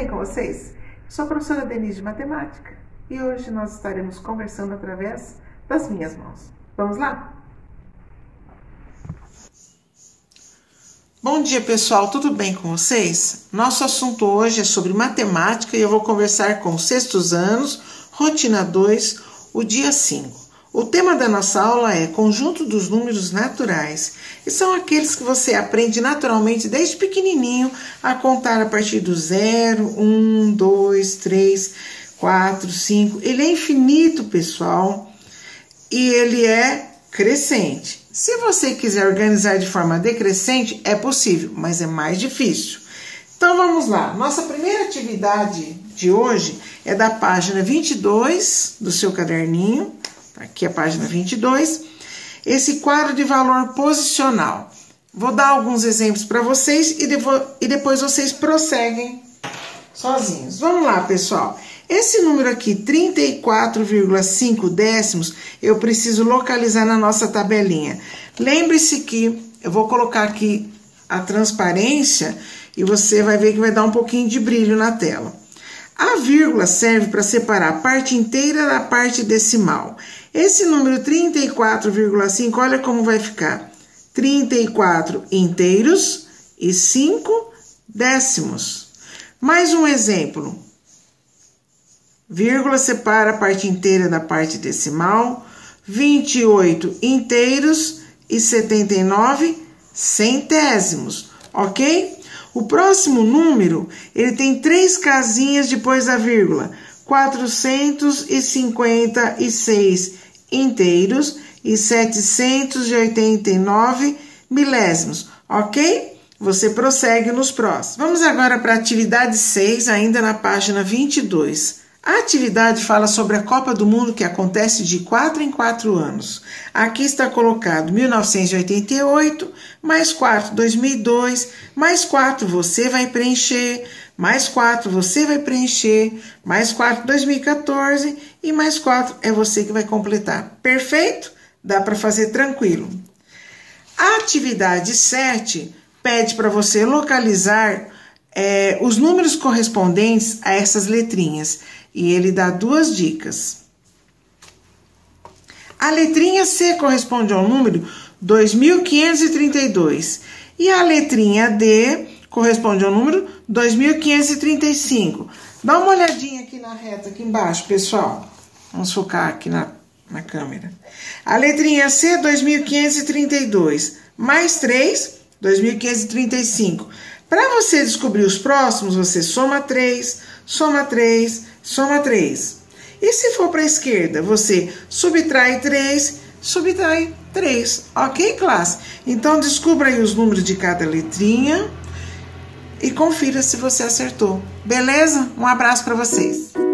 bem com vocês? Sou a professora Denise de Matemática e hoje nós estaremos conversando através das minhas mãos. Vamos lá? Bom dia, pessoal, tudo bem com vocês? Nosso assunto hoje é sobre matemática e eu vou conversar com os sextos anos, rotina 2, o dia 5. O tema da nossa aula é conjunto dos números naturais e são aqueles que você aprende naturalmente desde pequenininho a contar a partir do 0, 1, 2, 3, 4, 5. Ele é infinito, pessoal, e ele é crescente. Se você quiser organizar de forma decrescente, é possível, mas é mais difícil. Então vamos lá. Nossa primeira atividade de hoje é da página 22 do seu caderninho. Aqui é a página 22. Esse quadro de valor posicional. Vou dar alguns exemplos para vocês e depois vocês prosseguem sozinhos. Vamos lá, pessoal. Esse número aqui, 34,5 décimos, eu preciso localizar na nossa tabelinha. Lembre-se que eu vou colocar aqui a transparência e você vai ver que vai dar um pouquinho de brilho na tela. A vírgula serve para separar a parte inteira da parte decimal. Esse número 34,5, olha como vai ficar. 34 inteiros e 5 décimos. Mais um exemplo. Vírgula separa a parte inteira da parte decimal. 28 inteiros e 79 centésimos, ok? O próximo número, ele tem 3 casinhas depois da vírgula. 456 inteiros e 789 milésimos, ok? Você prossegue nos próximos. Vamos agora para a atividade 6, ainda na página 22. A atividade fala sobre a Copa do Mundo que acontece de 4 em 4 anos. Aqui está colocado 1988, mais 4, 2002, mais 4 você vai preencher, mais 4 você vai preencher, mais 4, 2014 e mais 4 é você que vai completar. Perfeito? Dá para fazer tranquilo. A atividade 7 pede para você localizar os números correspondentes a essas letrinhas. E ele dá 2 dicas. A letrinha C corresponde ao número 2532. E a letrinha D corresponde ao número 2535. Dá uma olhadinha aqui na reta, aqui embaixo, pessoal. Vamos focar aqui na câmera. A letrinha C, 2532. Mais 3, 2535. Para você descobrir os próximos, você soma 3, soma 3, soma 3. E se for para a esquerda, você subtrai 3, subtrai 3. Ok, classe? Então, descubra aí os números de cada letrinha e confira se você acertou. Beleza? Um abraço para vocês.